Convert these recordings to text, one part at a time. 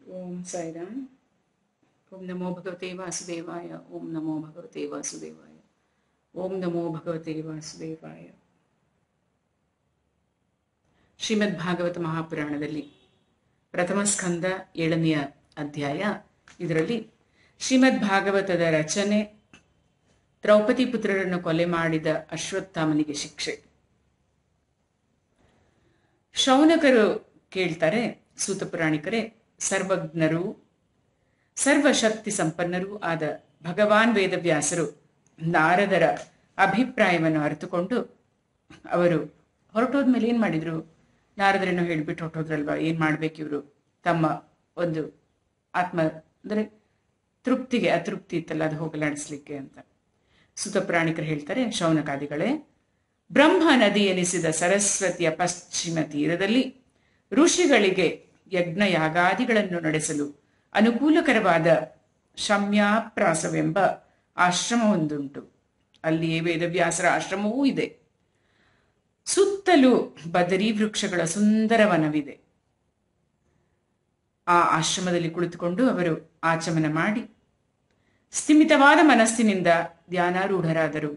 ಓಂ ಸಾಯಿರಾಮ್. ಓಂ ನಮೋ ಭಗವತೆ ವಾಸುದೇವಾಯ. ಓಂ ನಮೋ ಭಗವತೆ ವಾಸುದೇವಾಯ. ಓಂ ನಮೋ ಭಗವತೆ ವಾಸುದೇವಾಯ. ಶ್ರೀಮದ್ ಭಾಗವತ ಮಹಾಪುರಾಣದಲ್ಲಿ ಪ್ರಥಮ ಸ್ಕಂದ 7ನೇ ಅಧ್ಯಾಯ. ಇದರಲ್ಲಿ ಶ್ರೀಮದ್ ಭಾಗವತದ ರಚನೆ, ದ್ರೌಪದಿ ಪುತ್ರರನ್ನು ಕೊಲೆ ಮಾಡಿದ ಅಶ್ವತ್ಥಾಮನಿಗೆ ಶಿಕ್ಷೆ. ಶೌನಕರು ಕೇಳ್ತಾರೆ, ಸೂತ ಪುರಾಣಿಕರೇ, ಸರ್ವಜ್ಞರು ಸರ್ವಶಕ್ತಿ ಸಂಪನ್ನರೂ ಆದ ಭಗವಾನ್ ವೇದವ್ಯಾಸರು ನಾರದರ ಅಭಿಪ್ರಾಯವನ್ನು ಅರಿತುಕೊಂಡು ಅವರು ಹೊರಟೋದ್ಮೇಲೆ ಏನ್ ಮಾಡಿದ್ರು? ನಾರದರೇನೋ ಹೇಳ್ಬಿಟ್ಟು ಹೊರಟೋದ್ರಲ್ವಾ, ಏನ್ ಮಾಡ್ಬೇಕಿವ್ರು? ತಮ್ಮ ಒಂದು ಆತ್ಮ ಅಂದ್ರೆ ತೃಪ್ತಿಗೆ ಅತೃಪ್ತಿ ಇತ್ತಲ್ಲ, ಅದು ಹೋಗಲಾಡಿಸ್ಲಿಕ್ಕೆ ಅಂತ. ಸೂತ ಪುರಾಣಿಕರು ಹೇಳ್ತಾರೆ, ಶೌನಕಾದಿಗಳೇ, ಬ್ರಹ್ಮ ನದಿ ಎನಿಸಿದ ಸರಸ್ವತಿಯ ಪಶ್ಚಿಮ ತೀರದಲ್ಲಿ ಋಷಿಗಳಿಗೆ ಯಜ್ಞ ಯಾಗಾದಿಗಳನ್ನು ನಡೆಸಲು ಅನುಕೂಲಕರವಾದ ಶಮ್ಯಾಪ್ರಾಸವೆಂಬ ಆಶ್ರಮವೊಂದುಂಟು. ಅಲ್ಲಿಯೇ ವೇದವ್ಯಾಸರ ಆಶ್ರಮವೂ ಇದೆ. ಸುತ್ತಲೂ ಬದರಿ ವೃಕ್ಷಗಳ ಸುಂದರ ವನವಿದೆ. ಆ ಆಶ್ರಮದಲ್ಲಿ ಕುಳಿತುಕೊಂಡು ಅವರು ಆಚಮನ ಮಾಡಿ ಸ್ಥಿಮಿತವಾದ ಮನಸ್ಸಿನಿಂದ ಧ್ಯಾನಾರೂಢರಾದರು.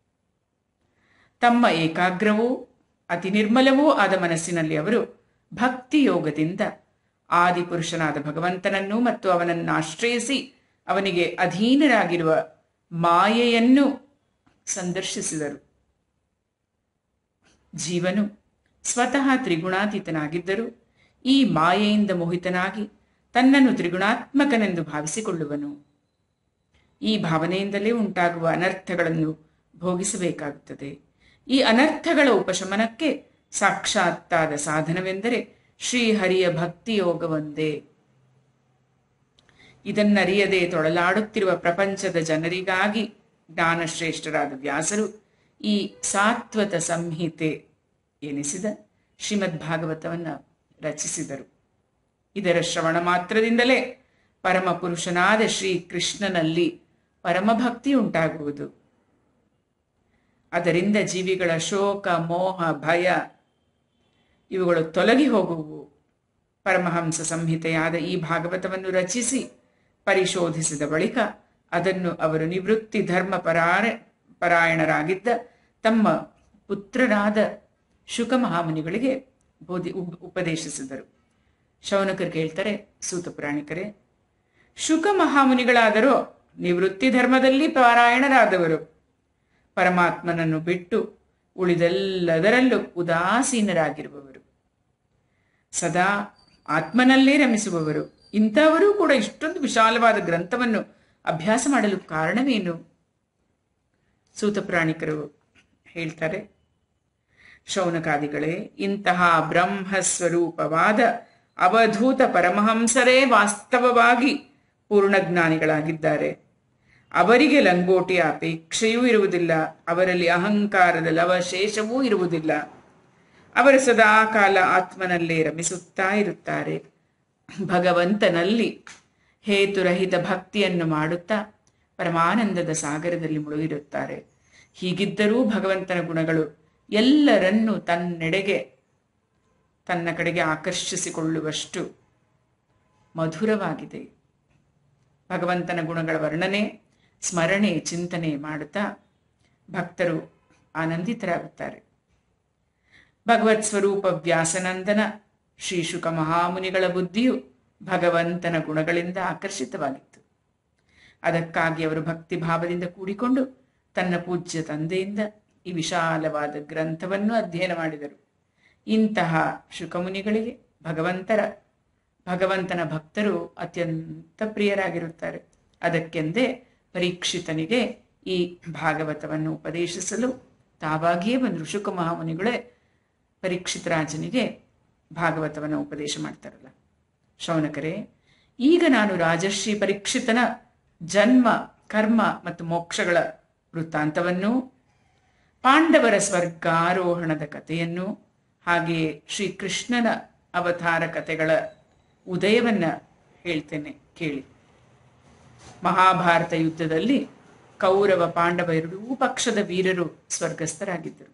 ತಮ್ಮ ಏಕಾಗ್ರವೂ ಅತಿ ನಿರ್ಮಲವೂ ಆದ ಮನಸ್ಸಿನಲ್ಲಿ ಅವರು ಭಕ್ತಿ ಯೋಗದಿಂದ ಆದಿಪುರುಷನಾದ ಭಗವಂತನನ್ನು ಮತ್ತು ಅವನನ್ನು ಆಶ್ರಯಿಸಿ ಅವನಿಗೆ ಅಧೀನರಾಗಿರುವ ಮಾಯೆಯನ್ನು ಸಂದರ್ಶಿಸಿದರು. ಜೀವನು ಸ್ವತಃ ತ್ರಿಗುಣಾತೀತನಾಗಿದ್ದರೂ ಈ ಮಾಯೆಯಿಂದ ಮೋಹಿತನಾಗಿ ತನ್ನನ್ನು ತ್ರಿಗುಣಾತ್ಮಕನೆಂದು ಭಾವಿಸಿಕೊಳ್ಳುವನು. ಈ ಭಾವನೆಯಿಂದಲೇ ಉಂಟಾಗುವ ಅನರ್ಥಗಳನ್ನು ಭೋಗಿಸಬೇಕಾಗುತ್ತದೆ. ಈ ಅನರ್ಥಗಳ ಉಪಶಮನಕ್ಕೆ ಸಾಕ್ಷಾತ್ತಾದ ಸಾಧನವೆಂದರೆ ಶ್ರೀಹರಿಯ ಭಕ್ತಿಯೋಗವೊಂದೇ. ಇದನ್ನರಿಯದೆ ತೊಳಲಾಡುತ್ತಿರುವ ಪ್ರಪಂಚದ ಜನರಿಗಾಗಿ ಜ್ಞಾನಶ್ರೇಷ್ಠರಾದ ವ್ಯಾಸರು ಈ ಸಾತ್ವತ ಸಂಹಿತೆ ಎನಿಸಿದ ಶ್ರೀಮದ್ ಭಾಗವತವನ್ನು ರಚಿಸಿದರು. ಇದರ ಶ್ರವಣ ಮಾತ್ರದಿಂದಲೇ ಪರಮ ಪುರುಷನಾದ ಶ್ರೀ ಕೃಷ್ಣನಲ್ಲಿ ಪರಮಭಕ್ತಿ ಉಂಟಾಗುವುದು. ಅದರಿಂದ ಜೀವಿಗಳ ಶೋಕ, ಮೋಹ, ಭಯ ಇವುಗಳು ತೊಲಗಿ ಹೋಗುವು. ಪರಮಹಂಸ ಸಂಹಿತೆಯಾದ ಈ ಭಾಗವತವನ್ನು ರಚಿಸಿ ಪರಿಶೋಧಿಸಿದ ಬಳಿಕ ಅದನ್ನು ಅವರು ನಿವೃತ್ತಿ ಧರ್ಮ ಪರಾಯಣರಾಗಿದ್ದ ತಮ್ಮ ಪುತ್ರರಾದ ಶುಕ ಮಹಾಮುನಿಗಳಿಗೆ ಉಪದೇಶಿಸಿದರು. ಶೌನಕರು ಕೇಳ್ತಾರೆ, ಸೂತ ಪುರಾಣಿಕರೇ, ಶುಕ ಮಹಾಮುನಿಗಳಾದರೂ ನಿವೃತ್ತಿ ಧರ್ಮದಲ್ಲಿ ಪಾರಾಯಣರಾದವರು. ಪರಮಾತ್ಮನನ್ನು ಬಿಟ್ಟು ಉಳಿದೆಲ್ಲದರಲ್ಲೂ ಉದಾಸೀನರಾಗಿರುವವರು, ಸದಾ ಆತ್ಮನಲ್ಲೇ ರಮಿಸುವವರು. ಇಂಥವರೂ ಕೂಡ ಇಷ್ಟೊಂದು ವಿಶಾಲವಾದ ಗ್ರಂಥವನ್ನು ಅಭ್ಯಾಸ ಮಾಡಲು ಕಾರಣವೇನು? ಸೂತ ಪುರಾಣಿಕರು ಹೇಳ್ತಾರೆ, ಶೌನಕಾದಿಗಳೇ, ಇಂತಹ ಬ್ರಹ್ಮಸ್ವರೂಪವಾದ ಅವಧೂತ ಪರಮಹಂಸರೇ ವಾಸ್ತವವಾಗಿ ಪೂರ್ಣಜ್ಞಾನಿಗಳಾಗಿದ್ದಾರೆ. ಅವರಿಗೆ ಲಂಗೋಟಿಯ ಅಪೇಕ್ಷೆಯೂ ಇರುವುದಿಲ್ಲ. ಅವರಲ್ಲಿ ಅಹಂಕಾರದ ಲವಶೇಷವೂ ಇರುವುದಿಲ್ಲ. ಅವರು ಸದಾ ಕಾಲ ಆತ್ಮನಲ್ಲೇ ರಮಿಸುತ್ತಾ ಇರುತ್ತಾರೆ. ಭಗವಂತನಲ್ಲಿ ಹೇತುರಹಿತ ಭಕ್ತಿಯನ್ನು ಮಾಡುತ್ತಾ ಪರಮಾನಂದದ ಸಾಗರದಲ್ಲಿ ಮುಳುಗಿರುತ್ತಾರೆ. ಹೀಗಿದ್ದರೂ ಭಗವಂತನ ಗುಣಗಳು ಎಲ್ಲರನ್ನೂ ತನ್ನ ಕಡೆಗೆ ಆಕರ್ಷಿಸಿಕೊಳ್ಳುವಷ್ಟು ಮಧುರವಾಗಿದೆ. ಭಗವಂತನ ಗುಣಗಳ ವರ್ಣನೆ, ಸ್ಮರಣೆ, ಚಿಂತನೆ ಮಾಡುತ್ತಾ ಭಕ್ತರು ಆನಂದಿತರಾಗುತ್ತಾರೆ. ಭಗವತ್ ಸ್ವರೂಪ ವ್ಯಾಸನಂದನ ಶ್ರೀ ಶುಕ ಮಹಾಮುನಿಗಳ ಬುದ್ಧಿಯು ಭಗವಂತನ ಗುಣಗಳಿಂದ ಆಕರ್ಷಿತವಾಗಿತ್ತು. ಅದಕ್ಕಾಗಿ ಅವರು ಭಕ್ತಿ ಭಾವದಿಂದ ಕೂಡಿಕೊಂಡು ತನ್ನ ಪೂಜ್ಯ ತಂದೆಯಿಂದ ಈ ವಿಶಾಲವಾದ ಗ್ರಂಥವನ್ನು ಅಧ್ಯಯನ ಮಾಡಿದರು. ಇಂತಹ ಶುಕಮುನಿಗಳಿಗೆ ಭಗವಂತನ ಭಕ್ತರು ಅತ್ಯಂತ ಪ್ರಿಯರಾಗಿರುತ್ತಾರೆ. ಅದಕ್ಕೆಂದೇ ಪರೀಕ್ಷಿತನಿಗೆ ಈ ಭಾಗವತವನ್ನು ಉಪದೇಶಿಸಲು ತಾವಾಗಿಯೇ ಬಂದರು. ಶುಕ ಮಹಾಮುನಿಗಳೇ ಪರೀಕ್ಷಿತ ರಾಜನಿಗೆ ಭಾಗವತವನ್ನು ಉಪದೇಶ ಮಾಡ್ತಾರಲ್ಲ. ಶೌನಕರೇ, ಈಗ ನಾನು ರಾಜರ್ಷಿ ಪರೀಕ್ಷಿತನ ಜನ್ಮ, ಕರ್ಮ ಮತ್ತು ಮೋಕ್ಷಗಳ ವೃತ್ತಾಂತವನ್ನು, ಪಾಂಡವರ ಸ್ವರ್ಗಾರೋಹಣದ ಕಥೆಯನ್ನು, ಹಾಗೆಯೇ ಶ್ರೀಕೃಷ್ಣನ ಅವತಾರ ಕಥೆಗಳ ಉದಯವನ್ನ ಹೇಳ್ತೇನೆ, ಕೇಳಿ. ಮಹಾಭಾರತ ಯುದ್ಧದಲ್ಲಿ ಕೌರವ ಪಾಂಡವ ಎರಡೂ ಪಕ್ಷದ ವೀರರು ಸ್ವರ್ಗಸ್ಥರಾಗಿದ್ದರು.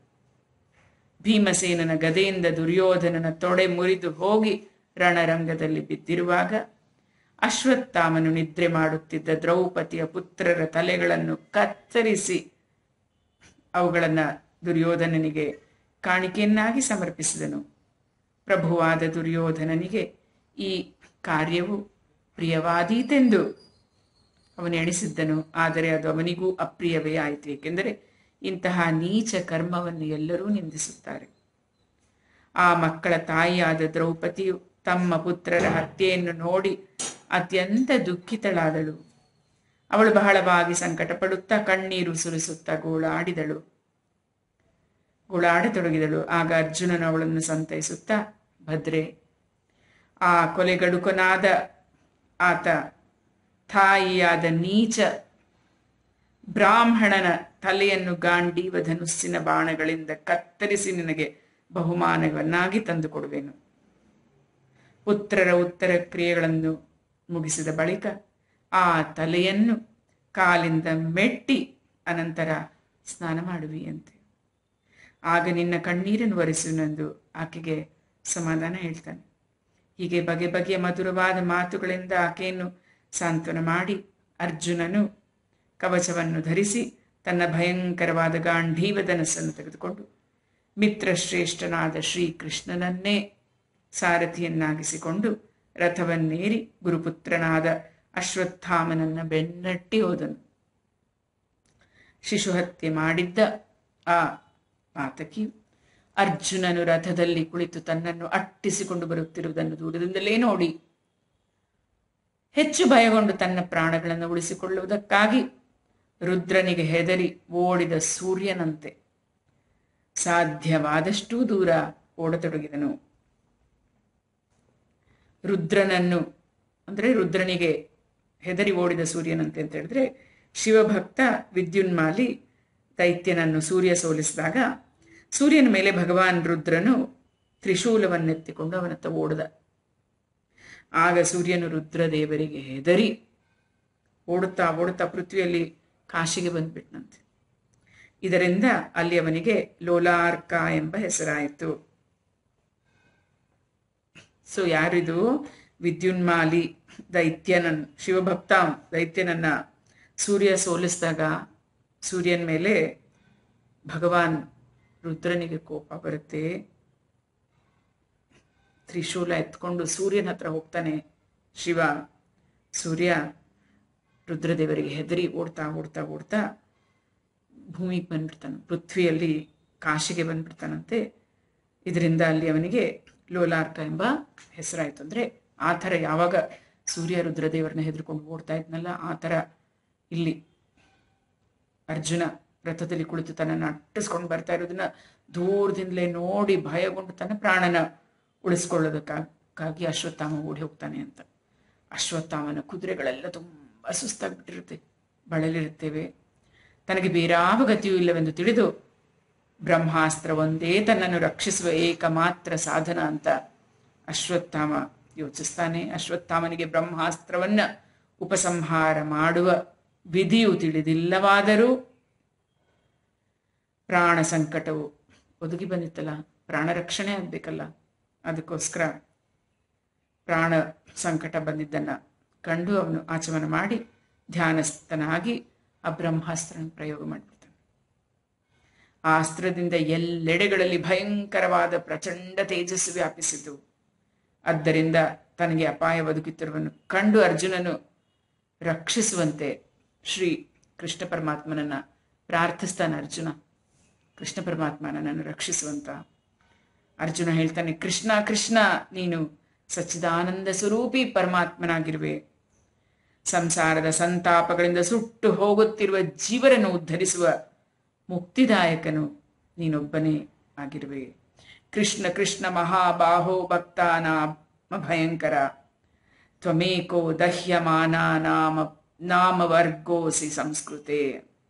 ಭೀಮಸೇನನ ಗದೆಯಿಂದ ದುರ್ಯೋಧನನ ತೊಡೆ ಮುರಿದು ಹೋಗಿ ರಣರಂಗದಲ್ಲಿ ಬಿದ್ದಿರುವಾಗ ಅಶ್ವತ್ಥಾಮನು ನಿದ್ರೆ ಮಾಡುತ್ತಿದ್ದ ದ್ರೌಪದಿಯ ಪುತ್ರರ ತಲೆಗಳನ್ನು ಕತ್ತರಿಸಿ ಅವುಗಳನ್ನು ದುರ್ಯೋಧನನಿಗೆ ಕಾಣಿಕೆಯನ್ನಾಗಿ ಸಮರ್ಪಿಸಿದನು. ಪ್ರಭುವಾದ ದುರ್ಯೋಧನನಿಗೆ ಈ ಕಾರ್ಯವು ಪ್ರಿಯವಾದೀತೆಂದು ಅವನು ಎಣಿಸಿದ್ದನು. ಆದರೆ ಅದು ಅವನಿಗೂ ಅಪ್ರಿಯವೇ ಆಯಿತು. ಏಕೆಂದರೆ ಇಂತಹ ನೀಚ ಕರ್ಮವನ್ನು ಎಲ್ಲರೂ ನಿಂದಿಸುತ್ತಾರೆ. ಆ ಮಕ್ಕಳ ತಾಯಿಯಾದ ದ್ರೌಪದಿಯು ತಮ್ಮ ಪುತ್ರರ ಹತ್ಯೆಯನ್ನು ನೋಡಿ ಅತ್ಯಂತ ದುಃಖಿತಳಾದಳು. ಅವಳು ಬಹಳವಾಗಿ ಸಂಕಟ ಪಡುತ್ತಾ ಕಣ್ಣೀರು ಸುರಿಸುತ್ತಾ ಗೋಳಾಡತೊಡಗಿದಳು. ಆಗ ಅರ್ಜುನನು ಅವಳನ್ನು ಸಂತೈಸುತ್ತಾ, ಭದ್ರೆ, ಆ ಕೊಲೆಗಡುಕನಾದ ಆತ ತಾಯಿಯಾದ ನೀಚ ಬ್ರಾಹ್ಮಣನ ತಲೆಯನ್ನು ಗಾಂಡೀವ ಧನುಸ್ಸಿನ ಬಾಣಗಳಿಂದ ಕತ್ತರಿಸಿ ನಿನಗೆ ಬಹುಮಾನವನ್ನಾಗಿ ತಂದುಕೊಡುವೆನು. ಪುತ್ರರ ಉತ್ತರ ಕ್ರಿಯೆಗಳನ್ನು ಮುಗಿಸಿದ ಬಳಿಕ ಆ ತಲೆಯನ್ನು ಕಾಲಿಂದ ಮೆಟ್ಟಿ ಅನಂತರ ಸ್ನಾನ ಮಾಡುವಿಯಂತೆ. ಆಗ ನಿನ್ನ ಕಣ್ಣೀರನ್ನು ಒರೆಸುವೆನೆಂದು ಆಕೆಗೆ ಸಮಾಧಾನ ಹೇಳ್ತಾನೆ. ಹೀಗೆ ಬಗೆ ಬಗೆಯ ಮಧುರವಾದ ಮಾತುಗಳಿಂದ ಆಕೆಯನ್ನು ಸಾಂತ್ವನ ಮಾಡಿ ಅರ್ಜುನನು ಕವಚವನ್ನು ಧರಿಸಿ ತನ್ನ ಭಯಂಕರವಾದ ಗಾಂಡೀವ ಧನಸ್ಸನ್ನು ತೆಗೆದುಕೊಂಡು ಮಿತ್ರಶ್ರೇಷ್ಠನಾದ ಶ್ರೀಕೃಷ್ಣನನ್ನೇ ಸಾರಥಿಯನ್ನಾಗಿಸಿಕೊಂಡು ರಥವನ್ನೇರಿ ಗುರುಪುತ್ರನಾದ ಅಶ್ವತ್ಥಾಮನನ್ನ ಬೆನ್ನಟ್ಟಿ ಹೋದನು. ಶಿಶುಹತ್ಯೆ ಮಾಡಿದ್ದ ಆ ಪಾತಕಿಯು ಅರ್ಜುನನು ರಥದಲ್ಲಿ ಕುಳಿತು ತನ್ನನ್ನು ಅಟ್ಟಿಸಿಕೊಂಡು ಬರುತ್ತಿರುವುದನ್ನು ದೂರದಿಂದಲೇ ನೋಡಿ ಹೆಚ್ಚು ಭಯಗೊಂಡು ತನ್ನ ಪ್ರಾಣಗಳನ್ನು ಉಳಿಸಿಕೊಳ್ಳುವುದಕ್ಕಾಗಿ ರುದ್ರನಿಗೆ ಹೆದರಿ ಓಡಿದ ಸೂರ್ಯನಂತೆ ಸಾಧ್ಯವಾದಷ್ಟೂ ದೂರ ಓಡತೊಡಗಿದನು. ರುದ್ರನಿಗೆ ಹೆದರಿ ಓಡಿದ ಸೂರ್ಯನಂತೆ ಅಂತ ಹೇಳಿದ್ರೆ, ಶಿವಭಕ್ತ ವಿದ್ಯುನ್ಮಾಲಿ ದೈತ್ಯನನ್ನು ಸೂರ್ಯ ಸೋಲಿಸಿದಾಗ ಸೂರ್ಯನ ಮೇಲೆ ಭಗವಾನ್ ರುದ್ರನು ತ್ರಿಶೂಲವನ್ನೆತ್ತಿಕೊಂಡು ಅವನತ್ತ ಓಡಿದ. ಆಗ ಸೂರ್ಯನು ರುದ್ರದೇವರಿಗೆ ಹೆದರಿ ಓಡುತ್ತಾ ಓಡುತ್ತಾ ಪೃಥ್ವಿಯಲ್ಲಿ ಕಾಶಿಗೆ ಬಂದ್ಬಿಟ್ನಂತೆ. ಇದರಿಂದ ಅಲ್ಲಿ ಅವನಿಗೆ ಲೋಲಾರ್ಕ ಎಂಬ ಹೆಸರಾಯಿತು. ಸೊ ಯಾರಿದು? ವಿದ್ಯುನ್ಮಾಲಿ ಶಿವಭಕ್ತ ದೈತ್ಯನನ್ನ ಸೂರ್ಯ ಸೋಲಿಸಿದಾಗ ಸೂರ್ಯನ ಮೇಲೆ ಭಗವಾನ್ ರುದ್ರನಿಗೆ ಕೋಪ ಬರುತ್ತೆ. ತ್ರಿಶೂಲ ಎತ್ಕೊಂಡು ಸೂರ್ಯನ ಹತ್ರ ಹೋಗ್ತಾನೆ ಶಿವ. ಸೂರ್ಯ ರುದ್ರದೇವರಿಗೆ ಹೆದರಿ ಓಡ್ತಾ ಓಡ್ತಾ ಓಡ್ತಾ ಭೂಮಿಗೆ ಬಂದ್ಬಿಡ್ತಾನೆ, ಪೃಥ್ವಿಯಲ್ಲಿ ಕಾಶಿಗೆ ಬಂದ್ಬಿಡ್ತಾನಂತೆ. ಇದರಿಂದ ಅಲ್ಲಿ ಅವನಿಗೆ ಲೋಲಾರ್ಕ ಎಂಬ ಹೆಸರಾಯಿತು. ಅಂದರೆ ಆ ಥರ ಯಾವಾಗ ಸೂರ್ಯ ರುದ್ರದೇವರನ್ನ ಹೆದರ್ಕೊಂಡು ಓಡ್ತಾ ಇದ್ನಲ್ಲ, ಆ ಥರ ಇಲ್ಲಿ ಅರ್ಜುನ ರಥದಲ್ಲಿ ಕುಳಿತು ತನ್ನನ್ನು ಅಟ್ಟಿಸ್ಕೊಂಡು ಬರ್ತಾ ಇರೋದನ್ನ ದೂರದಿಂದಲೇ ನೋಡಿ ಭಯಗೊಂಡು ತನ್ನ ಪ್ರಾಣನ ಉಳಿಸ್ಕೊಳ್ಳೋದಕ್ಕಾಗಿ ಅಶ್ವತ್ಥಾಮ ಓಡಿ ಹೋಗ್ತಾನೆ ಅಂತ. ಅಶ್ವತ್ಥಾಮನ ಕುದುರೆಗಳೆಲ್ಲ ತುಂಬ ಸುಸ್ತಾಗ್ಬಿಟ್ಟಿರುತ್ತೆ, ಬಳಲಿರುತ್ತೇವೆ. ತನಗೆ ಬೇರಾವ ಗತಿಯೂ ಇಲ್ಲವೆಂದು ತಿಳಿದು ಬ್ರಹ್ಮಾಸ್ತ್ರ ಒಂದೇ ತನ್ನನ್ನು ರಕ್ಷಿಸುವ ಏಕಮಾತ್ರ ಸಾಧನ ಅಂತ ಅಶ್ವತ್ಥಾಮ ಯೋಚಿಸ್ತಾನೆ. ಅಶ್ವತ್ಥಾಮನಿಗೆ ಬ್ರಹ್ಮಾಸ್ತ್ರವನ್ನ ಉಪಸಂಹಾರ ಮಾಡುವ ವಿಧಿಯು ತಿಳಿದಿಲ್ಲವಾದರೂ ಪ್ರಾಣ ಸಂಕಟವು ಒದಗಿ ಬಂದಿತ್ತಲ್ಲ, ಪ್ರಾಣ ರಕ್ಷಣೆ ಆಗ್ಬೇಕಲ್ಲ, ಅದಕ್ಕೋಸ್ಕರ ಪ್ರಾಣ ಸಂಕಟ ಬಂದಿದ್ದನ್ನ ಕಂಡು ಅವನು ಆಚಮನ ಮಾಡಿ ಧ್ಯಾನಸ್ಥನಾಗಿ ಆ ಬ್ರಹ್ಮಾಸ್ತ್ರನ ಪ್ರಯೋಗ ಮಾಡಿಬಿಡ್ತಾನೆ. ಆ ಅಸ್ತ್ರದಿಂದ ಎಲ್ಲೆಡೆಗಳಲ್ಲಿ ಭಯಂಕರವಾದ ಪ್ರಚಂಡ ತೇಜಸ್ಸು ವ್ಯಾಪಿಸಿತು. ಆದ್ದರಿಂದ ತನಗೆ ಅಪಾಯ ಬದುಕುತ್ತಿರುವನ್ನು ಕಂಡು ಅರ್ಜುನನು ರಕ್ಷಿಸುವಂತೆ ಶ್ರೀ ಕೃಷ್ಣ ಪರಮಾತ್ಮನನ್ನ ಪ್ರಾರ್ಥಿಸ್ತಾನೆ. ಅರ್ಜುನ, ಕೃಷ್ಣ ಪರಮಾತ್ಮ ನನ್ನನ್ನು ರಕ್ಷಿಸುವಂತ. ಅರ್ಜುನ ಹೇಳ್ತಾನೆ, ಕೃಷ್ಣ ಕೃಷ್ಣ, ನೀನು ಸಚ್ಚಿದಾನಂದ ಸ್ವರೂಪಿ ಪರಮಾತ್ಮನಾಗಿರುವೆ. ಸಂಸಾರದ ಸಂತಾಪಗಳಿಂದ ಸುಟ್ಟು ಹೋಗುತ್ತಿರುವ ಜೀವರನ್ನು ಉದ್ಧರಿಸುವ ಮುಕ್ತಿದಾಯಕನು ನೀನೊಬ್ಬನೇ ಆಗಿರುವೆ. ಕೃಷ್ಣ ಕೃಷ್ಣ ಮಹಾಬಾಹೋ ಭಕ್ತಾನಾಮ ಭಯಂಕರ, ತ್ವಮೇಕೋ ದಹ್ಯಮಾನ ನಾಮವರ್ಗೋಸಿ ಸಂಸ್ಕೃತೆ.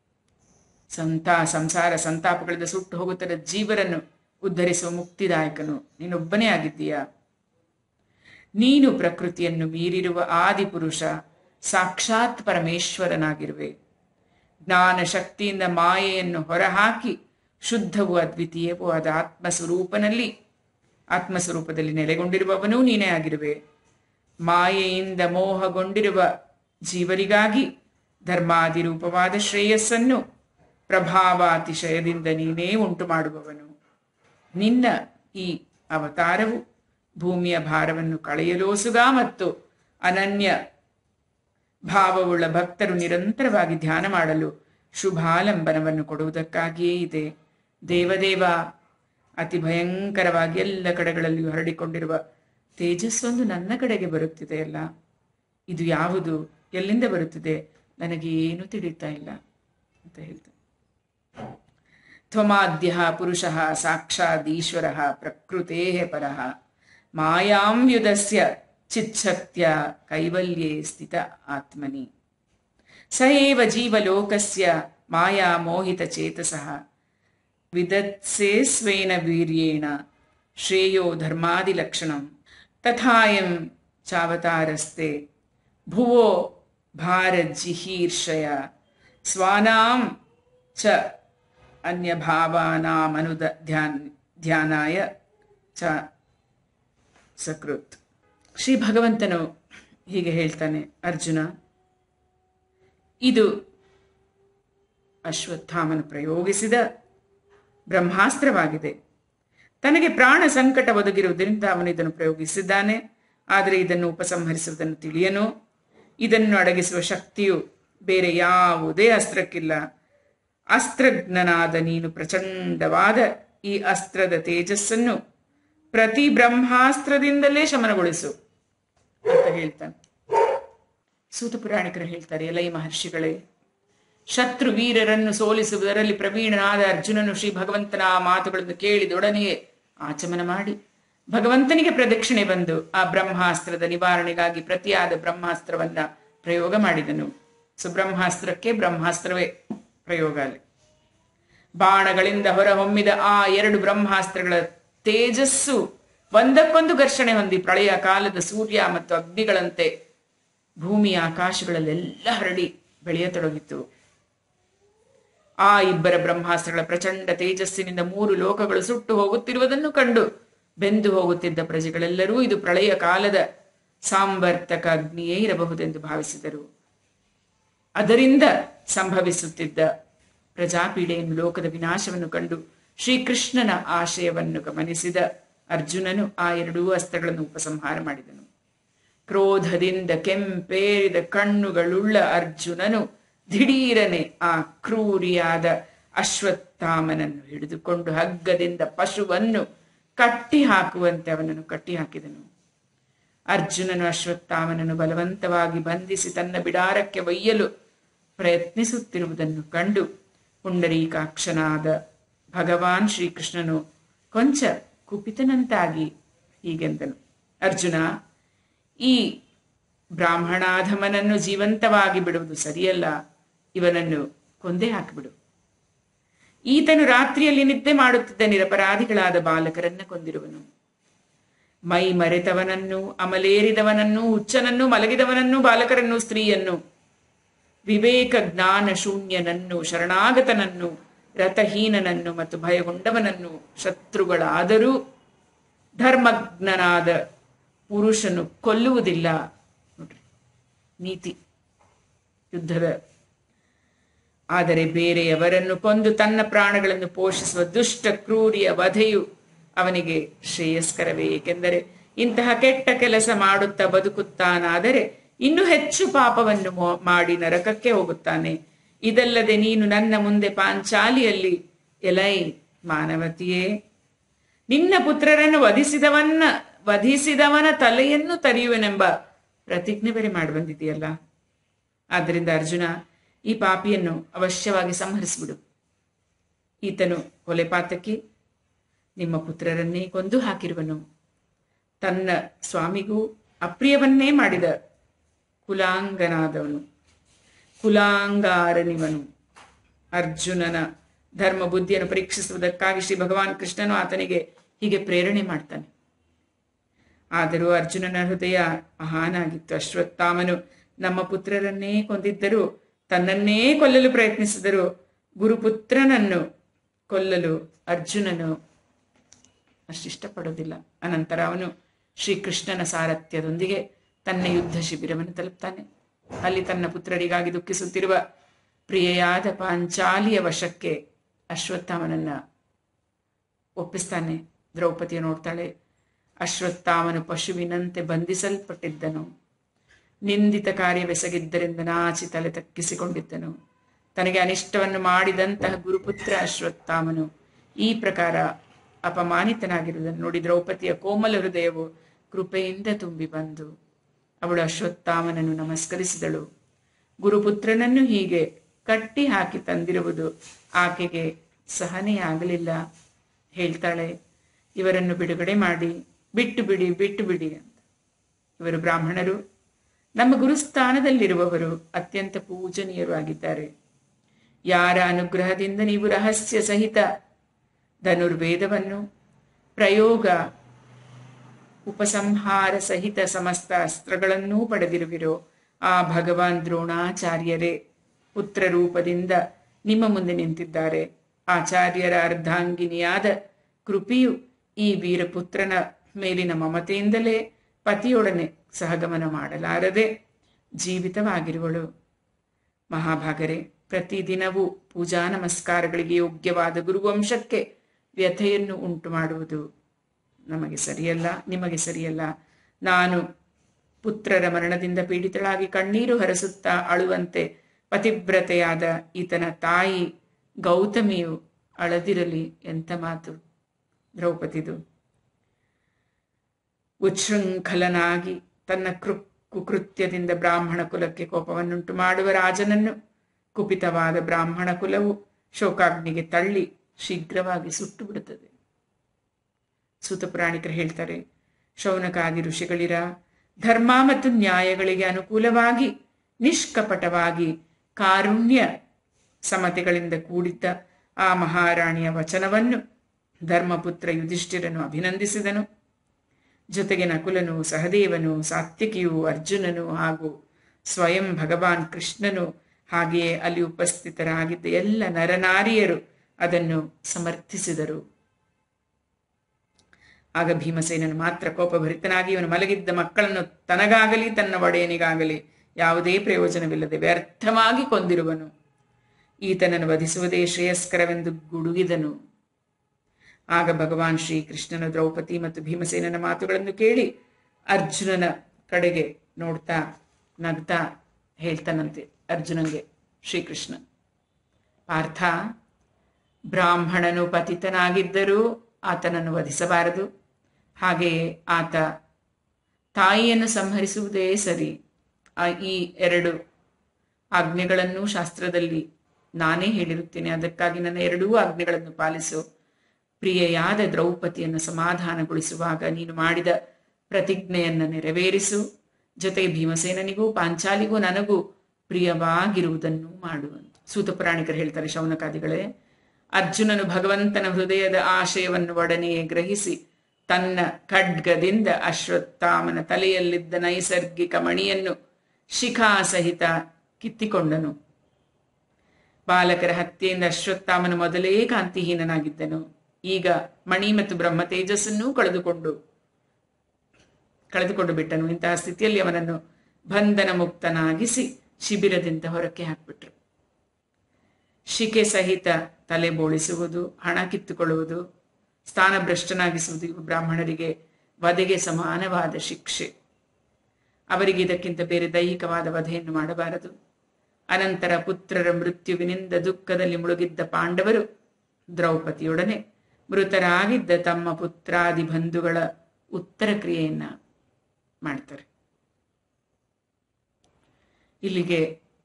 ಸಂಸಾರ ಸಂತಾಪಗಳಿಂದ ಸುಟ್ಟು ಹೋಗುತ್ತಿರುವ ಜೀವರನ್ನು ಉದ್ಧರಿಸುವ ಮುಕ್ತಿದಾಯಕನು ನೀನೊಬ್ಬನೇ ಆಗಿದ್ದೀಯಾ. ನೀನು ಪ್ರಕೃತಿಯನ್ನು ಮೀರಿರುವ ಆದಿಪುರುಷ, ಸಾಕ್ಷಾತ್ ಪರಮೇಶ್ವರನಾಗಿರುವೆ. ಜ್ಞಾನ ಶಕ್ತಿಯಿಂದ ಮಾಯೆಯನ್ನು ಹೊರಹಾಕಿ ಶುದ್ಧವೂ ಅದ್ವಿತೀಯವೂ ಆದ ಆತ್ಮಸ್ವರೂಪದಲ್ಲಿ ನೆಲೆಗೊಂಡಿರುವವನೂ ನೀನೇ ಆಗಿರುವೆ. ಮಾಯೆಯಿಂದ ಮೋಹಗೊಂಡಿರುವ ಜೀವರಿಗಾಗಿ ಧರ್ಮಾದಿರೂಪವಾದ ಶ್ರೇಯಸ್ಸನ್ನು ಪ್ರಭಾವಾತಿಶಯದಿಂದ ನೀನೇ ಉಂಟು ಮಾಡುವವನು. ನಿನ್ನ ಈ ಅವತಾರವು ಭೂಮಿಯ ಭಾರವನ್ನು ಕಳೆಯಲೋಸುಗ ಮತ್ತು ಅನನ್ಯ ಭಾವವುಳ್ಳ ಭಕ್ತರು ನಿರಂತರವಾಗಿ ಧ್ಯಾನ ಮಾಡಲು ಶುಭಾಲಂಬನವನ್ನು ಕೊಡುವುದಕ್ಕಾಗಿಯೇ ಇದೆ. ದೇವದೇವ, ಅತಿ ಭಯಂಕರವಾಗಿ ಎಲ್ಲ ಕಡೆಗಳಲ್ಲಿಯೂ ಹರಡಿಕೊಂಡಿರುವ ತೇಜಸ್ಸೊಂದು ನನ್ನ ಕಡೆಗೆ ಬರುತ್ತಿದೆಯಲ್ಲ, ಇದು ಯಾವುದು, ಎಲ್ಲಿಂದ ಬರುತ್ತಿದೆ, ನನಗೆ ಏನು ತಿಳಿತಾ ಇಲ್ಲ ಅಂತ ಹೇಳ್ತಾನೆ. ತ್ವಮಾದ್ಯ ಪುರುಷಃ ಸಾಕ್ಷಾದೀಶ್ವರಃ ಪ್ರಕೃತೇಃ ಪರಃ ಮಾಯಾಂ ವ್ಯುದಸ್ಯ ಚಿಚ್ಛಕ್ತ್ಯ ಕೈವಲ್ಯೇ ಸ್ಥಿತ ಆತ್ಮನಿ ಸ ಏವ ಜೀವಲೋಕಸ್ಯ ಮಾಯಾ ಮೋಹಿತ ಚೇತಸಃ ವಿದತ್ಸೇ ಸ್ವೇನ ವೀರ್ಯೇಣ ಶ್ರೇಯೋ ಧರ್ಮಾದಿಲಕ್ಷಣಂ ತಥಾಯಂ ಚಾವತಾರಸ್ತೆ ಭುವೋ ಭಾರಜಿಹೀರ್ಷಯ ಸ್ವಾನಾಂ ಚ ಅನ್ಯಭಾವಾನಾಮನುದ ಧ್ಯಾನಾಯ ಚ ಸಕೃತ್. ಶ್ರೀ ಭಗವಂತನು ಹೀಗೆ ಹೇಳ್ತಾನೆ, ಅರ್ಜುನ, ಇದು ಅಶ್ವತ್ಥಾಮನು ಪ್ರಯೋಗಿಸಿದ ಬ್ರಹ್ಮಾಸ್ತ್ರವಾಗಿದೆ. ತನಗೆ ಪ್ರಾಣ ಸಂಕಟ ಒದಗಿರುವುದರಿಂದ ಅವನು ಇದನ್ನು ಪ್ರಯೋಗಿಸಿದ್ದಾನೆ. ಆದರೆ ಇದನ್ನು ಉಪಸಂಹರಿಸುವುದನ್ನು ತಿಳಿಯನು. ಇದನ್ನು ಅಡಗಿಸುವ ಶಕ್ತಿಯು ಬೇರೆ ಯಾವುದೇ ಅಸ್ತ್ರಕ್ಕಿಲ್ಲ. ಅಸ್ತ್ರಜ್ಞನಾದ ನೀನು ಪ್ರಚಂಡವಾದ ಈ ಅಸ್ತ್ರದ ತೇಜಸ್ಸನ್ನು ಪ್ರತಿ ಬ್ರಹ್ಮಾಸ್ತ್ರದಿಂದಲೇ ಶಮನಗೊಳಿಸು ಅಂತ ಹೇಳ್ತಾನೆ. ಸೂತ ಪುರಾಣಿಕರು ಹೇಳ್ತಾರೆ, ಎಲೈ ಮಹರ್ಷಿಗಳೇ, ಶತ್ರು ವೀರರನ್ನು ಸೋಲಿಸುವುದರಲ್ಲಿ ಪ್ರವೀಣನಾದ ಅರ್ಜುನನು ಶ್ರೀ ಭಗವಂತನ ಆ ಮಾತುಗಳನ್ನು ಕೇಳಿದೊಡನೆಯೇ ಆಚಮನ ಮಾಡಿ ಭಗವಂತನಿಗೆ ಪ್ರದಕ್ಷಿಣೆ ಬಂದು ಆ ಬ್ರಹ್ಮಾಸ್ತ್ರದ ನಿವಾರಣೆಗಾಗಿ ಪ್ರತಿಯಾದ ಬ್ರಹ್ಮಾಸ್ತ್ರವನ್ನ ಪ್ರಯೋಗ ಮಾಡಿದನು. ಸುಬ್ರಹ್ಮಾಸ್ತ್ರಕ್ಕೆ ಬ್ರಹ್ಮಾಸ್ತ್ರವೇ ಪ್ರಯೋಗ. ಅಲ್ಲಿ ಬಾಣಗಳಿಂದ ಹೊರಹೊಮ್ಮಿದ ಆ 2 ಬ್ರಹ್ಮಾಸ್ತ್ರಗಳ ತೇಜಸ್ಸು ಒಂದಕ್ಕೊಂದು ಘರ್ಷಣೆ ಹೊಂದಿ ಪ್ರಳಯ ಕಾಲದ ಸೂರ್ಯ ಮತ್ತು ಅಗ್ನಿಗಳಂತೆ ಭೂಮಿಯ ಆಕಾಶಗಳಲ್ಲೆಲ್ಲ ಹರಡಿ ಬೆಳೆಯತೊಡಗಿತು. ಆ ಇಬ್ಬರ ಬ್ರಹ್ಮಾಸ್ತ್ರಗಳ ಪ್ರಚಂಡ ತೇಜಸ್ಸಿನಿಂದ 3 ಲೋಕಗಳು ಸುಟ್ಟು ಹೋಗುತ್ತಿರುವುದನ್ನು ಕಂಡು ಬೆಂದು ಹೋಗುತ್ತಿದ್ದ ಪ್ರಜೆಗಳೆಲ್ಲರೂ ಇದು ಪ್ರಳಯ ಕಾಲದ ಸಾಂವರ್ತಕ ಅಗ್ನಿಯೇ ಇರಬಹುದೆಂದು ಭಾವಿಸಿದರು. ಅದರಿಂದ ಸಂಭವಿಸುತ್ತಿದ್ದ ಪ್ರಜಾಪೀಡೆಯನ್ನು, ಲೋಕದ ವಿನಾಶವನ್ನು ಕಂಡು ಶ್ರೀಕೃಷ್ಣನ ಆಶಯವನ್ನು ಗಮನಿಸಿದ ಅರ್ಜುನನು ಆ 2 ಅಸ್ತ್ರಗಳನ್ನು ಉಪಸಂಹಾರ ಮಾಡಿದನು. ಕ್ರೋಧದಿಂದ ಕೆಂಪೇರಿದ ಕಣ್ಣುಗಳುಳ್ಳ ಅರ್ಜುನನು ದಿಢೀರನೆ ಆ ಕ್ರೂರಿಯಾದ ಅಶ್ವತ್ಥಾಮನನ್ನು ಹಿಡಿದುಕೊಂಡು ಹಗ್ಗದಿಂದ ಪಶುವನ್ನು ಕಟ್ಟಿ ಹಾಕುವಂತೆ ಅವನನ್ನು ಕಟ್ಟಿ ಹಾಕಿದನು. ಅರ್ಜುನನು ಅಶ್ವತ್ಥಾಮನನ್ನು ಬಲವಂತವಾಗಿ ಬಂಧಿಸಿ ತನ್ನ ಬಿಡಾರಕ್ಕೆ ಒಯ್ಯಲು ಪ್ರಯತ್ನಿಸುತ್ತಿರುವುದನ್ನು ಕಂಡು ಪುಂಡರೀಕಾಕ್ಷನಾದ ಭಗವಾನ್ ಶ್ರೀಕೃಷ್ಣನು ಕೊಂಚ ಕುಪಿತನಂತಾಗಿ ಹೀಗೆಂದನು, ಅರ್ಜುನ, ಈ ಬ್ರಾಹ್ಮಣಾಧಮನನ್ನು ಜೀವಂತವಾಗಿ ಬಿಡುವುದು ಸರಿಯಲ್ಲ. ಇವನನ್ನು ಕೊಂದೇ ಹಾಕಿಬಿಡು. ಈತನು ರಾತ್ರಿಯಲ್ಲಿ ನಿದ್ದೆ ಮಾಡುತ್ತಿದ್ದ ನಿರಪರಾಧಿಗಳಾದ ಬಾಲಕರನ್ನ ಕೊಂದಿರುವನು. ಮೈ ಮರೆತವನನ್ನು, ಅಮಲೇರಿದವನನ್ನು, ಹುಚ್ಚನನ್ನು, ಮಲಗಿದವನನ್ನು, ಬಾಲಕರನ್ನು, ಸ್ತ್ರೀಯನ್ನು, ವಿವೇಕ ಜ್ಞಾನ ಶೂನ್ಯನನ್ನು, ಶರಣಾಗತನನ್ನು, ರಥಹೀನನನ್ನು ಮತ್ತು ಭಯಗೊಂಡವನನ್ನು ಶತ್ರುಗಳಾದರೂ ಧರ್ಮಜ್ಞನಾದ ಪುರುಷನು ಕೊಲ್ಲುವುದಿಲ್ಲ. ನೋಡ್ರಿ, ನೀತಿ ಯುದ್ಧದ. ಆದರೆ ಬೇರೆಯವರನ್ನು ಕೊಂದು ತನ್ನ ಪ್ರಾಣಗಳನ್ನು ಪೋಷಿಸುವ ದುಷ್ಟ ಕ್ರೂರಿಯ ವಧೆಯು ಅವನಿಗೆ ಶ್ರೇಯಸ್ಕರವೇ. ಏಕೆಂದರೆ ಇಂತಹ ಕೆಟ್ಟ ಕೆಲಸ ಮಾಡುತ್ತಾ ಬದುಕುತ್ತಾನಾದರೆ ಇನ್ನೂ ಹೆಚ್ಚು ಪಾಪವನ್ನು ಮಾಡಿ ನರಕಕ್ಕೆ ಹೋಗುತ್ತಾನೆ. ಇದಲ್ಲದೆ ನೀನು ನನ್ನ ಮುಂದೆ ಪಾಂಚಾಲಿಯಲ್ಲಿ, ಎಲೈ ಮಾನವತಿಯೇ, ನಿನ್ನ ಪುತ್ರರನ್ನು ವಧಿಸಿದವನ ತಲೆಯನ್ನು ತರಿಯುವೆನೆಂಬ ಪ್ರತಿಜ್ಞೆ ಬೇರೆ ಮಾಡಿ ಬಂದಿದೆಯಲ್ಲ. ಆದ್ದರಿಂದ ಅರ್ಜುನ, ಈ ಪಾಪಿಯನ್ನು ಅವಶ್ಯವಾಗಿ ಸಂಹರಿಸಿಬಿಡು. ಈತನು ಕೊಲೆಪಾತಕಿ, ನಿಮ್ಮ ಪುತ್ರರನ್ನೇ ಕೊಂದು ಹಾಕಿರುವನು. ತನ್ನ ಸ್ವಾಮಿಗೂ ಅಪ್ರಿಯವನ್ನೇ ಮಾಡಿದ ಕುಲಾಂಗನಾದವನು, ಕುಲಾಂಗಾರನಿವನು. ಅರ್ಜುನನ ಧರ್ಮ ಬುದ್ಧಿಯನ್ನು ಪರೀಕ್ಷಿಸುವುದಕ್ಕಾಗಿ ಶ್ರೀ ಭಗವಾನ್ ಕೃಷ್ಣನು ಆತನಿಗೆ ಹೀಗೆ ಪ್ರೇರಣೆ ಮಾಡ್ತಾನೆ. ಆದರೂ ಅರ್ಜುನನ ಹೃದಯ ಮಹಾನಾಗಿತ್ತು. ಅಶ್ವತ್ಥಾಮನು ನಮ್ಮ ಪುತ್ರರನ್ನೇ ಕೊಂದಿದ್ದರೂ, ತನ್ನನ್ನೇ ಕೊಲ್ಲಲು ಪ್ರಯತ್ನಿಸಿದರು. ಗುರುಪುತ್ರನನ್ನು ಕೊಲ್ಲಲು ಅರ್ಜುನನು ಅಷ್ಟಿಷ್ಟಪಡೋದಿಲ್ಲ. ಅನಂತರ ಅವನು ಶ್ರೀಕೃಷ್ಣನ ಸಾರಥ್ಯದೊಂದಿಗೆ ತನ್ನ ಯುದ್ಧ ಶಿಬಿರವನ್ನು ತಲುಪ್ತಾನೆ. ಅಲ್ಲಿ ತನ್ನ ಪುತ್ರರಿಗಾಗಿ ದುಃಖಿಸುತ್ತಿರುವ ಪ್ರಿಯೆಯಾದ ಪಾಂಚಾಲಿಯ ವಶಕ್ಕೆ ಅಶ್ವತ್ಥಾಮನನ್ನ ಒಪ್ಪಿಸ್ತಾನೆ. ದ್ರೌಪದಿಯ ನೋಡ್ತಾಳೆ. ಅಶ್ವತ್ಥಾಮನು ಪಶುವಿನಂತೆ ಬಂಧಿಸಲ್ಪಟ್ಟಿದ್ದನು. ನಿಂದಿತ ಕಾರ್ಯವೆಸಗಿದ್ದರಿಂದ ನಾಚಿ ತಲೆ ತಗ್ಗಿಸಿಕೊಂಡಿದ್ದನು. ತನಗೆ ಅನಿಷ್ಟವನ್ನು ಮಾಡಿದಂತಹ ಗುರುಪುತ್ರ ಅಶ್ವತ್ಥಾಮನು ಈ ಪ್ರಕಾರ ಅಪಮಾನಿತನಾಗಿರುವುದನ್ನು ನೋಡಿ ದ್ರೌಪದಿಯ ಕೋಮಲ ಹೃದಯವು ಕೃಪೆಯಿಂದ ತುಂಬಿ ಬಂದು ಅವಳು ಅಶ್ವತ್ಥಾಮನನ್ನು ನಮಸ್ಕರಿಸಿದಳು. ಗುರುಪುತ್ರನನ್ನು ಹೀಗೆ ಕಟ್ಟಿ ಹಾಕಿ ತಂದಿರುವುದು ಆಕೆಗೆ ಸಹನೆಯಾಗಲಿಲ್ಲ. ಹೇಳ್ತಾಳೆ, ಇವರನ್ನು ಬಿಡುಗಡೆ ಮಾಡಿ, ಬಿಟ್ಟು ಬಿಡಿ ಅಂತ. ಇವರು ಬ್ರಾಹ್ಮಣರು, ನಮ್ಮ ಗುರುಸ್ಥಾನದಲ್ಲಿರುವವರು, ಅತ್ಯಂತ ಪೂಜನೀಯರು ಆಗಿದ್ದಾರೆ. ಯಾರ ಅನುಗ್ರಹದಿಂದ ನೀವು ರಹಸ್ಯ ಸಹಿತ ಧನುರ್ವೇದವನ್ನು ಪ್ರಯೋಗ ಉಪಸಂಹಾರ ಸಹಿತ ಸಮಸ್ತ ಅಸ್ತ್ರಗಳನ್ನೂ ಪಡೆದಿರುವಿರೋ ಆ ಭಗವಾನ್ ದ್ರೋಣಾಚಾರ್ಯರೇ ಪುತ್ರ ರೂಪದಿಂದ ನಿಮ್ಮ ಮುಂದೆ ನಿಂತಿದ್ದಾರೆ. ಆಚಾರ್ಯರ ಅರ್ಧಾಂಗಿನಿಯಾದ ಕೃಪೆಯು ಈ ವೀರಪುತ್ರನ ಮೇಲಿನ ಮಮತೆಯಿಂದಲೇ ಪತಿಯೊಡನೆ ಸಹಗಮನ ಮಾಡಲಾರದೆ ಜೀವಿತವಾಗಿರುವಳು. ಮಹಾಭಾಗರೇ, ಪ್ರತಿದಿನವೂ ಪೂಜಾ ನಮಸ್ಕಾರಗಳಿಗೆ ಯೋಗ್ಯವಾದ ಗುರುವಂಶಕ್ಕೆ ವ್ಯಥೆಯನ್ನು ಉಂಟು ಮಾಡುವುದು ನಿಮಗೆ ಸರಿಯಲ್ಲ. ನಾನು ಪುತ್ರರ ಮರಣದಿಂದ ಪೀಡಿತಳಾಗಿ ಕಣ್ಣೀರು ಹರಿಸುತ್ತಾ ಅಳುವಂತೆ ಪತಿವ್ರತೆಯಾದ ಈತನ ತಾಯಿ ಗೌತಮಿಯು ಅಳದಿರಲಿ. ಎಂಥ ಮಾತು ದ್ರೌಪದಿದು. ಉಚ್ಛೃಂಖಲನಾಗಿ ತನ್ನ ಕುಕೃತ್ಯದಿಂದ ಬ್ರಾಹ್ಮಣ ಕುಲಕ್ಕೆ ಕೋಪವನ್ನುಂಟು ಮಾಡುವ ರಾಜನನ್ನು ಕುಪಿತವಾದ ಬ್ರಾಹ್ಮಣ ಕುಲವು ಶೋಕಾಗ್ನಿಗೆ ತಳ್ಳಿ ಶೀಘ್ರವಾಗಿ ಸುಟ್ಟು ಬಿಡುತ್ತದೆ. ಸೂತ ಪುರಾಣಿಕರು ಹೇಳ್ತಾರೆ, ಶೌನಕಾದಿ ಋಷಿಗಳಿರ ಧರ್ಮ ಮತ್ತು ನ್ಯಾಯಗಳಿಗೆ ಅನುಕೂಲವಾಗಿ ನಿಷ್ಕಪಟವಾಗಿ ಕಾರುಣ್ಯ ಸಮತೆಗಳಿಂದ ಕೂಡಿದ್ದ ಆ ಮಹಾರಾಣಿಯ ವಚನವನ್ನು ಧರ್ಮಪುತ್ರ ಯುಧಿಷ್ಠಿರನು ಅಭಿನಂದಿಸಿದನು. ಜೊತೆಗೆ ನಕುಲನು, ಸಹದೇವನು, ಸಾತ್ಯಕಿಯು, ಅರ್ಜುನನು ಹಾಗೂ ಸ್ವಯಂ ಭಗವಾನ್ ಕೃಷ್ಣನು ಹಾಗೆಯೇ ಅಲ್ಲಿ ಉಪಸ್ಥಿತರಾಗಿದ್ದ ಎಲ್ಲ ನರನಾರಿಯರು ಅದನ್ನು ಸಮರ್ಥಿಸಿದರು. ಆಗ ಭೀಮಸೇನನು ಮಾತ್ರ ಕೋಪಭರಿತನಾಗಿ ಇವನು ಮಲಗಿದ್ದ ಮಕ್ಕಳನ್ನು ತನಗಾಗಲಿ ತನ್ನ ಒಡೆಯನಿಗಾಗಲಿ ಯಾವುದೇ ಪ್ರಯೋಜನವಿಲ್ಲದೆ ವ್ಯರ್ಥವಾಗಿ ಕೊಂದಿರುವನು. ಈತನನ್ನು ವಧಿಸುವುದೇ ಶ್ರೇಯಸ್ಕರವೆಂದು ಗುಡುಗಿದನು. ಆಗ ಭಗವಾನ್ ಶ್ರೀಕೃಷ್ಣನು ದ್ರೌಪದಿ ಮತ್ತು ಭೀಮಸೇನನ ಮಾತುಗಳನ್ನು ಕೇಳಿ ಅರ್ಜುನನ ಕಡೆಗೆ ನೋಡ್ತಾ ನಗ್ತಾ ಹೇಳ್ತಾನಂತೆ. ಅರ್ಜುನಂಗೆ ಶ್ರೀಕೃಷ್ಣ, ಪಾರ್ಥ, ಬ್ರಾಹ್ಮಣನು ಪತಿತನಾಗಿದ್ದರೂ ಆತನನ್ನು ವಧಿಸಬಾರದು. ಹಾಗೆಯೇ ಆತ ತಾಯಿಯನ್ನು ಸಂಹರಿಸುವುದೇ ಸರಿ. ಈ 2 ಆಜ್ಞೆಗಳನ್ನು ಶಾಸ್ತ್ರದಲ್ಲಿ ನಾನೇ ಹೇಳಿರುತ್ತೇನೆ. ಅದಕ್ಕಾಗಿ ನನ್ನ 2 ಆಜ್ಞೆಗಳನ್ನು ಪಾಲಿಸು. ಪ್ರಿಯೆಯಾದ ದ್ರೌಪದಿಯನ್ನು ಸಮಾಧಾನಗೊಳಿಸುವಾಗ ನೀನು ಮಾಡಿದ ಪ್ರತಿಜ್ಞೆಯನ್ನು ನೆರವೇರಿಸು. ಜೊತೆಗೆ ಭೀಮಸೇನನಿಗೂ ಪಾಂಚಾಲಿಗೂ ನನಗೂ ಪ್ರಿಯವಾಗಿರುವುದನ್ನು ಮಾಡುವಂತ. ಸೂತ ಪುರಾಣಿಕರು ಹೇಳ್ತಾರೆ, ಶೌನಕಾದಿಗಳೇ, ಅರ್ಜುನನು ಭಗವಂತನ ಹೃದಯದ ಆಶಯವನ್ನು ಒಡನೆಯೇ ಗ್ರಹಿಸಿ ತನ್ನ ಖಡ್ಗದಿಂದ ಅಶ್ವತ್ಥಾಮನ ತಲೆಯಲ್ಲಿದ್ದ ನೈಸರ್ಗಿಕ ಮಣಿಯನ್ನು ಶಿಖಾಸಹಿತ ಕಿತ್ತಿಕೊಂಡನು. ಬಾಲಕರ ಹತ್ಯೆಯಿಂದ ಅಶ್ವತ್ಥಾಮನು ಮೊದಲೇ ಕಾಂತಿಹೀನನಾಗಿದ್ದನು. ಈಗ ಮಣಿ ಮತ್ತು ಬ್ರಹ್ಮ ತೇಜಸ್ಸನ್ನೂ ಕಳೆದುಕೊಂಡು ಬಿಟ್ಟನು. ಇಂತಹ ಸ್ಥಿತಿಯಲ್ಲಿ ಅವನನ್ನು ಬಂಧನ ಮುಕ್ತನಾಗಿಸಿ ಶಿಬಿರದಿಂದ ಹೊರಕ್ಕೆ ಹಾಕ್ಬಿಟ್ರು. ಶಿಕೆ ಸಹಿತ ತಲೆ ಬೋಳಿಸುವುದು, ಹಣ ಕಿತ್ತುಕೊಳ್ಳುವುದು, ಸ್ಥಾನಭ್ರಷ್ಟನಾಗಿಸುವುದು ಇವು ಬ್ರಾಹ್ಮಣರಿಗೆ ವಧೆಗೆ ಸಮಾನವಾದ ಶಿಕ್ಷೆ. ಅವರಿಗೆ ಇದಕ್ಕಿಂತ ಬೇರೆ ದೈಹಿಕವಾದ ವಧೆಯನ್ನು ಮಾಡಬಾರದು. ಅನಂತರ ಪುತ್ರರ ಮೃತ್ಯುವಿನಿಂದ ದುಃಖದಲ್ಲಿ ಮುಳುಗಿದ್ದ ಪಾಂಡವರು ದ್ರೌಪದಿಯೊಡನೆ ಮೃತರಾಗಿದ್ದ ತಮ್ಮ ಪುತ್ರಾದಿ ಬಂಧುಗಳ ಉತ್ತರ ಕ್ರಿಯೆಯನ್ನ ಮಾಡ್ತಾರೆ. ಇಲ್ಲಿಗೆ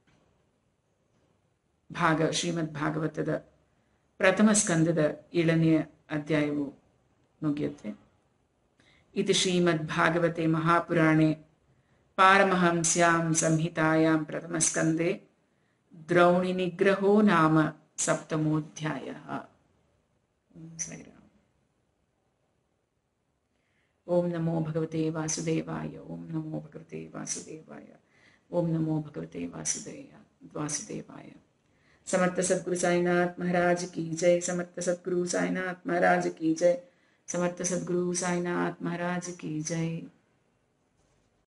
ಶ್ರೀಮದ್ ಭಾಗವತದ ಪ್ರಥಮ ಸ್ಕಂದದ 7ನೇ ಅಧ್ಯಾಯವು ಮುಗಿಯುತ್ತೆ. ಇದು ಶ್ರೀಮದ್ ಭಾಗವತೆ ಮಹಾಪುರಾಣೆ ಪಾರಮಹಂಸ್ಯಾಂ ಸಂಹಿತಾಯಾಂ ಪ್ರಥಮ ಸ್ಕಂದೆ ದ್ರೌಣಿ ನಿಗ್ರಹೋ ನಾಮ ಸಪ್ತಮೋಧ್ಯಾಯ. ಓಂ ನಮೋ ಭಗವತೆ ವಾಸುದೇವಾಯ. ಓಂ ನಮೋ ಭಗವತೆ ವಾಸುದೇವಾಯ. ಓಂ ನಮೋ ಭಗವತೆ ವಾಸುದೇವಾಯ. समर्थ सद्गुरु साईनाथ महाराज की जय. समर्थ सद्गुरु साईनाथ महाराज की जय. समर्थ सद्गुरु साईनाथ महाराज की जय.